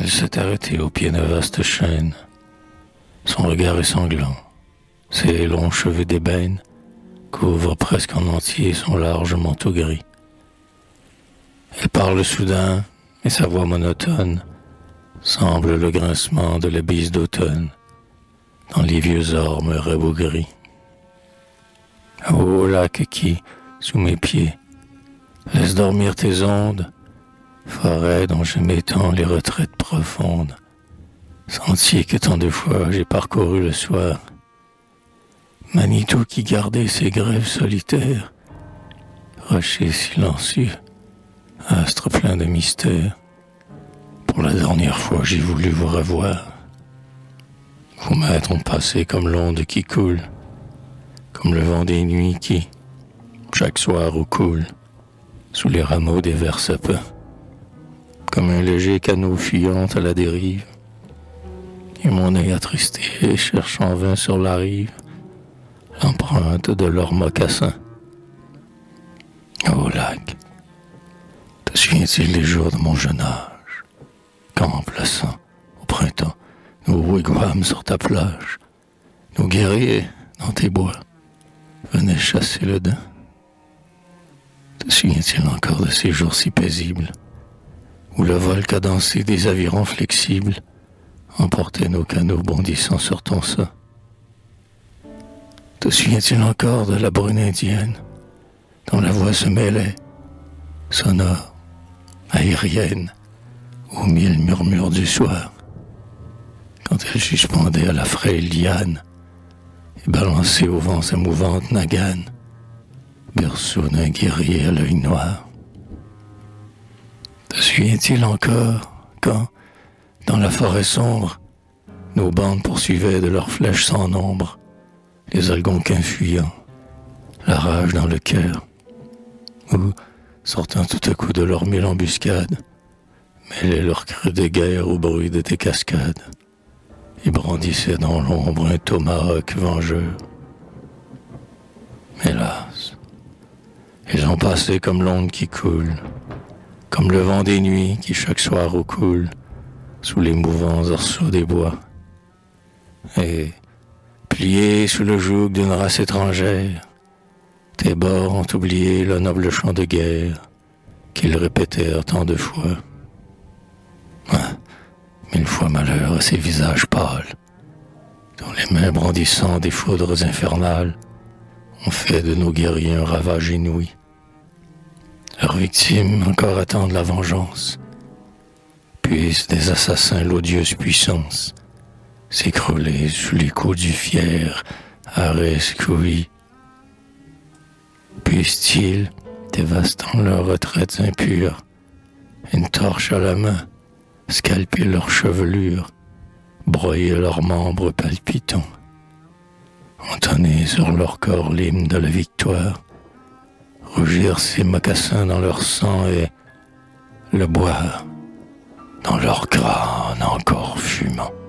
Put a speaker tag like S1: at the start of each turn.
S1: Elle s'est arrêtée au pied d'un vaste chêne. Son regard est sanglant. Ses longs cheveux d'ébène couvrent presque en entier son large manteau gris. Elle parle soudain, et sa voix monotone semble le grincement de la bise d'automne dans les vieux ormes rabougris. Ô lac qui, sous mes pieds, laisse dormir tes ondes, forêt dont j'aimais tant les retraites profondes, sentier que tant de fois j'ai parcouru le soir, Manitou qui gardait ses grèves solitaires, rocher silencieux, astre plein de mystère. Pour la dernière fois j'ai voulu vous revoir. Vos maîtres ont passé comme l'onde qui coule, comme le vent des nuits qui, chaque soir, coule sous les rameaux des verts sapins, comme un léger canot fuyant à la dérive. Et mon œil attristé cherche en vain sur la rive l'empreinte de leurs mocassins. Ô lac, te souviens-t-il des jours de mon jeune âge, quand en plaçant, au printemps, nos wigwams sur ta plage, nos guerriers dans tes bois venaient chasser le daim? Te souviens-t-il encore de ces jours si paisibles, où le vol cadencé des avirons flexibles emportait nos canots bondissant sur ton sein? Te souviens-t-il encore de la brune indienne, dont la voix se mêlait, sonore, aérienne, aux mille murmures du soir, quand elle suspendait à la frêle liane et balançait au vent sa mouvante nagane, berceau d'un guerrier à l'œil noir? Te souviens-t-il encore quand, dans la forêt sombre, nos bandes poursuivaient de leurs flèches sans nombre les algonquins fuyants, la rage dans le cœur, ou, sortant tout à coup de leur mille embuscades, mêlaient leurs cris de guerre au bruit de tes cascades, et brandissaient dans l'ombre un tomahawk vengeur. Hélas, ils ont passé comme l'onde qui coule, comme le vent des nuits qui chaque soir coule sous les mouvants arceaux des bois, et, pliés sous le joug d'une race étrangère, tes bords ont oublié le noble chant de guerre qu'ils répétèrent tant de fois. Ah, 1000 fois malheur à ces visages pâles, dont les mains brandissant des foudres infernales ont fait de nos guerriers un ravage inouï. Leurs victimes encore attendent la vengeance. Puissent des assassins l'odieuse puissance s'écrouler sous les coups du fier Arès Koui. Puissent-ils, dévastant leurs retraites impures, une torche à la main, scalper leur chevelure, broyer leurs membres palpitants, entonner sur leur corps l'hymne de la victoire, rougir ses mocassins dans leur sang et le boire dans leur crâne encore fumant.